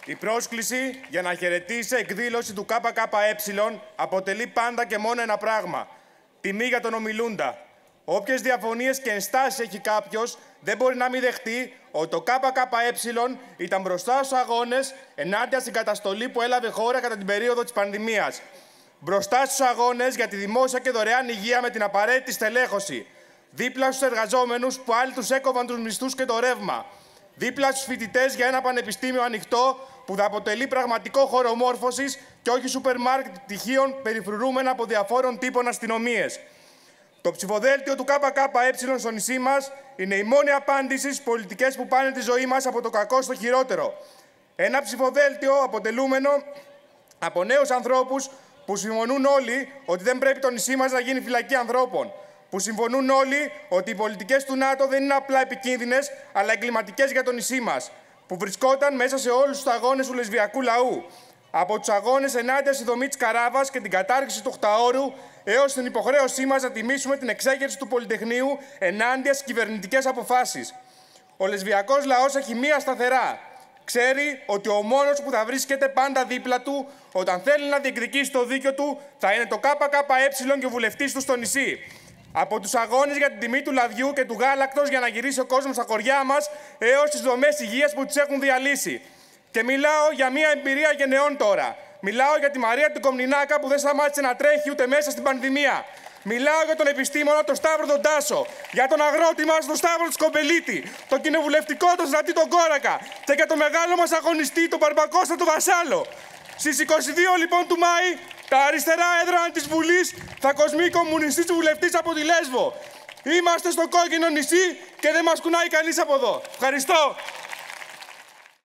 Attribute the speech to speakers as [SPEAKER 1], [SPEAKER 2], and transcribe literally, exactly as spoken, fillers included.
[SPEAKER 1] Η πρόσκληση για να χαιρετήσει εκδήλωση του ΚΚΕ αποτελεί πάντα και μόνο ένα πράγμα. Τιμή για τον ομιλούντα. Όποιες διαφωνίες και ενστάσεις έχει κάποιος, δεν μπορεί να μην δεχτεί ότι το ΚΚΕ ήταν μπροστά στους αγώνες ενάντια στην καταστολή που έλαβε χώρα κατά την περίοδο της πανδημίας. Μπροστά στους αγώνες για τη δημόσια και δωρεάν υγεία με την απαραίτητη στελέχωση. Δίπλα στους εργαζόμενους που άλλοι τους έκοβαν τους μισθούς και το ρεύμα. Δίπλα στους φοιτητές για ένα πανεπιστήμιο ανοιχτό που θα αποτελεί πραγματικό χώρο μόρφωσης και όχι σούπερ μάρκετ πτυχίων περιφρουρούμενα από διαφόρων τύπων αστυνομίες. Το ψηφοδέλτιο του ΚΚΕ στο νησί μας είναι η μόνη απάντηση στις πολιτικές που πάνε τη ζωή μας από το κακό στο χειρότερο. Ένα ψηφοδέλτιο αποτελούμενο από νέους ανθρώπους που συμφωνούν όλοι ότι δεν πρέπει το νησί μας να γίνει φυλακή ανθρώπων. Που συμφωνούν όλοι ότι οι πολιτικές του ΝΑΤΟ δεν είναι απλά επικίνδυνες, αλλά εγκληματικές για το νησί μας. Που βρισκόταν μέσα σε όλους τους αγώνες του λεσβιακού λαού. Από τους αγώνες ενάντια στη δομή της Καράβας και την κατάργηση του οκταώρου, έως την υποχρέωσή μας να τιμήσουμε την εξέγερση του Πολυτεχνείου ενάντια στις κυβερνητικές αποφάσεις. Ο λεσβιακός λαός έχει μία σταθερά. Ξέρει ότι ο μόνος που θα βρίσκεται πάντα δίπλα του όταν θέλει να διεκδικήσει το δίκιο του θα είναι το ΚΚΕ και ο βουλευτής του στο νησί. Από τους αγώνες για την τιμή του λαδιού και του γάλακτος για να γυρίσει ο κόσμος στα χωριά μας, έως τις δομές υγείας που τις έχουν διαλύσει. Και μιλάω για μια εμπειρία γενεών τώρα. Μιλάω για τη Μαρία του Κομνηνάκα που δεν σταμάτησε να τρέχει ούτε μέσα στην πανδημία. Μιλάω για τον επιστήμονα τον Σταύρο τον Τάσο, για τον αγρότη μας τον Σταύρο του Σκομπελίτη, τον κοινοβουλευτικό τον Στρατή τον Κόρακα και για τον μεγάλο μας αγωνιστή τον Μπαρμπακώστα τον Βασάλο. Στις είκοσι δύο λοιπόν του Μάη, τα αριστερά έδρανα της Βουλής θα κοσμεί κομμουνιστής βουλευτής από τη Λέσβο. Είμαστε στο κόκκινο νησί και δεν μας κουνάει κανείς από εδώ. Ευχαριστώ.